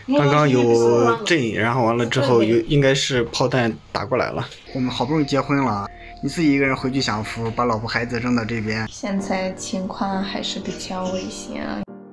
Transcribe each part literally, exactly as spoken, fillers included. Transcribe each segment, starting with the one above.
刚刚有震，然后完了之后有应该是炮弹打过来了。 我们好不容易结婚了，你自己一个人回去享福，把老婆孩子扔到这边， 现在情况还是比较危险。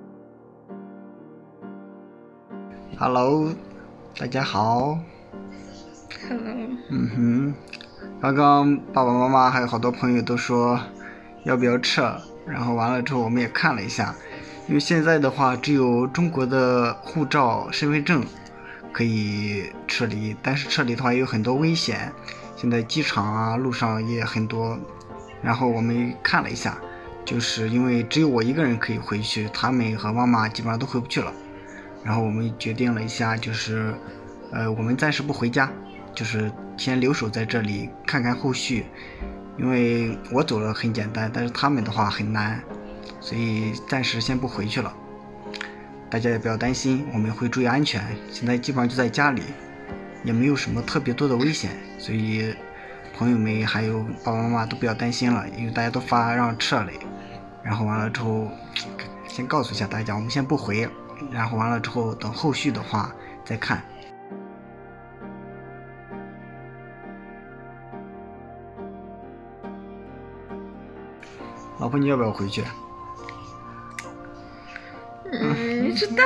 Hello， 大家好。 Hello。 嗯哼，刚刚爸爸妈妈还有好多朋友都说要不要撤，然后完了之后我们也看了一下，因为现在的话只有中国的护照、身份证可以撤离，但是撤离的话也有很多危险，现在机场啊路上也很多，然后我们看了一下，就是因为只有我一个人可以回去，他们和妈妈基本上都回不去了。然后我们决定了一下，就是呃我们暂时不回家，就是先留守在这里看看后续，因为我走了很简单，但是他们的话很难，所以暂时先不回去了。大家也不要担心，我们会注意安全，现在基本上就在家里，也没有什么特别多的危险，所以朋友们还有爸爸妈妈都不要担心了，因为大家都发让撤了，然后完了之后先告诉一下大家，我们先不回，然后完了之后等后续的话再看。老婆，你要不要回去？ 嗯，你知道，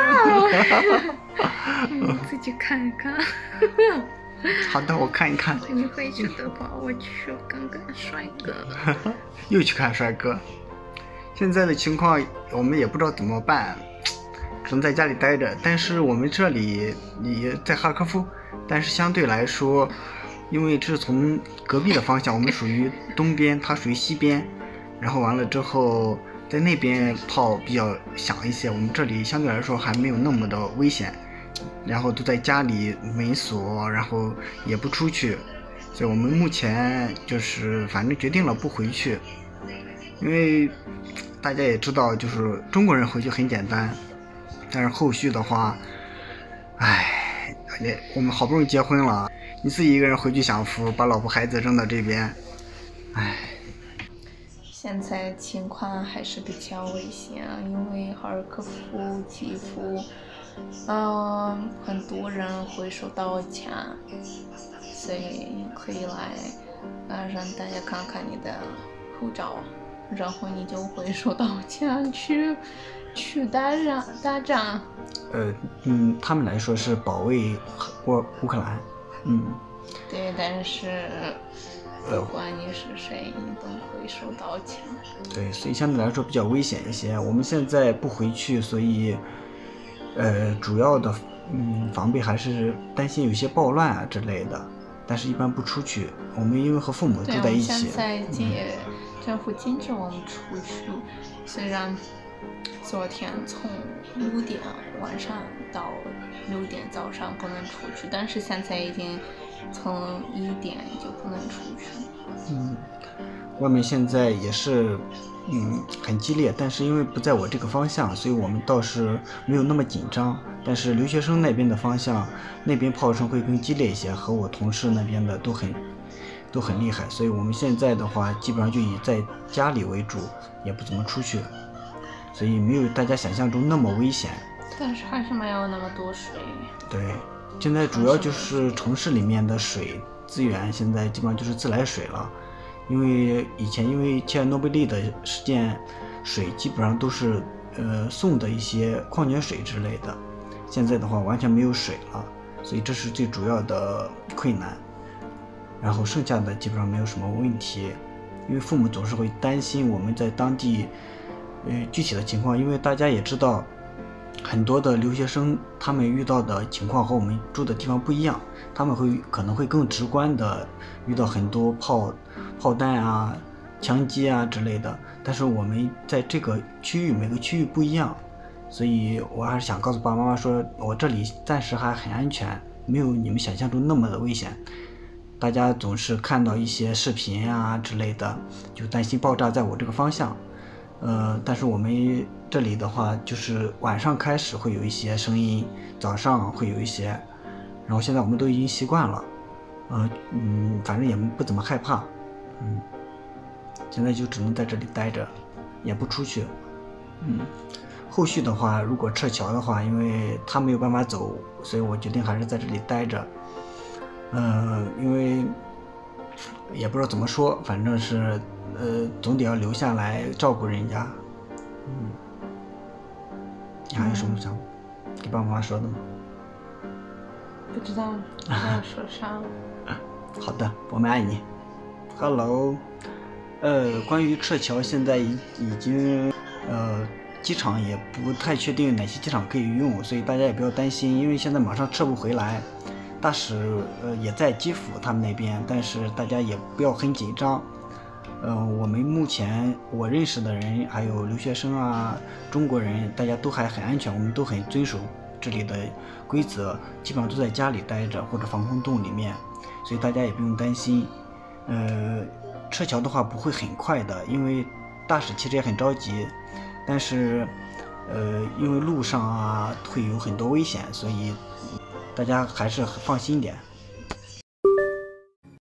你自己看一看。 好的，我看一看。 你回去的话，我去看看帅哥。 又去看帅哥。现在的情况我们也不知道怎么办，只能在家里待着。但是我们这里也在哈尔科夫，但是相对来说，因为这是从隔壁的方向，我们属于东边，它属于西边，然后完了之后在那边炮比较响一些，我们这里相对来说还没有那么的危险，然后都在家里门锁，然后也不出去，所以我们目前就是反正决定了不回去，因为大家也知道，就是中国人回去很简单，但是后续的话，唉，我们好不容易结婚了，你自己一个人回去享福，把老婆孩子扔到这边，唉。 现在情况还是比较危险，因为哈尔科夫、基辅，嗯，很多人会受到枪，所以你可以来，呃，让大家看看你的护照，然后你就会受到枪去去打仗打仗。 呃，嗯，他们来说是保卫乌乌克兰，嗯。 对，但是。不管你是谁，你都会受到枪。 对，所以相对来说比较危险一些。我们现在不回去，所以，呃，主要的嗯防备还是担心有些暴乱啊之类的。但是一般不出去。我们因为和父母住在一起。 对，我们现在也政府禁止我们出去，虽然昨天从六点晚上到六点早上不能出去，但是现在已经。从一点就不能出去。 嗯，外面现在也是，嗯，很激烈，但是因为不在我这个方向，所以我们倒是没有那么紧张。但是留学生那边的方向，那边炮声会更激烈一些，和我同事那边的都很都很厉害，所以我们现在的话，基本上就以在家里为主，也不怎么出去，所以没有大家想象中那么危险。 但是还是没有那么多水。 对。现在主要就是城市里面的水资源，现在基本上就是自来水了。因为以前因为切尔诺贝利的事件，水基本上都是呃送的一些矿泉水之类的，现在的话完全没有水了，所以这是最主要的困难。然后剩下的基本上没有什么问题，因为父母总是会担心我们在当地呃具体的情况，因为大家也知道。很多的留学生他们遇到的情况和我们住的地方不一样，他们会可能会更直观的遇到很多炮炮弹啊、枪击啊之类的，但是我们在这个区域每个区域不一样，所以我还是想告诉爸爸妈妈说，我这里暂时还很安全，没有你们想象中那么的危险。大家总是看到一些视频啊之类的，就担心爆炸在我这个方向。呃，但是我们这里的话，就是晚上开始会有一些声音，早上会有一些，然后现在我们都已经习惯了，呃，嗯，反正也不怎么害怕，嗯，现在就只能在这里待着，也不出去，嗯， 后续的话，如果撤侨的话，因为他没有办法走，所以我决定还是在这里待着。呃，因为也不知道怎么说，反正是呃，总得要留下来照顾人家。嗯，你还有什么想给爸爸妈妈说的吗？ 不知道，不知道说啥。 好的，我们爱你。Hello， 呃，关于撤侨，现在已已经呃。机场也不太确定哪些机场可以用，所以大家也不要担心，因为现在马上撤不回来。大使呃也在基辅他们那边，但是大家也不要很紧张。呃，我们目前我认识的人还有留学生啊、中国人，大家都还很安全，我们都很遵守这里的规则，基本上都在家里待着或者防空洞里面，所以大家也不用担心。呃，撤侨的话不会很快的，因为大使其实也很着急。但是，呃，因为路上啊会有很多危险，所以大家还是放心一点。